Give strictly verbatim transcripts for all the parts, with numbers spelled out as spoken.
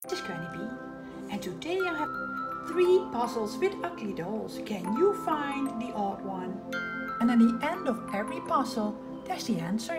This is Granny B, and today I have three puzzles with ugly dolls. Can you find the odd one? And at the end of every puzzle, there's the answer.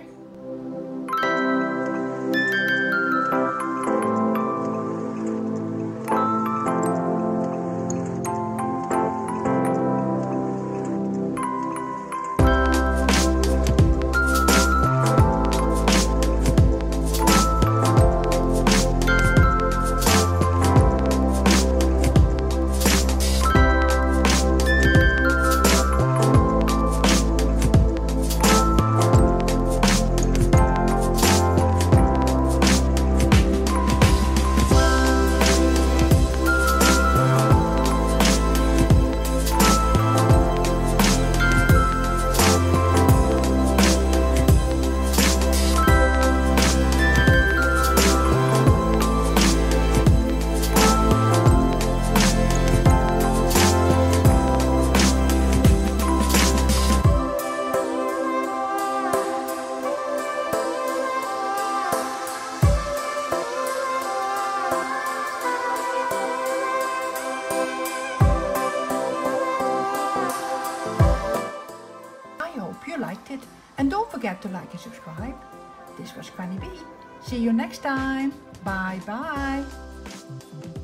I hope you liked it, and don't forget to like and subscribe. This was Granny B. See you next time. Bye bye.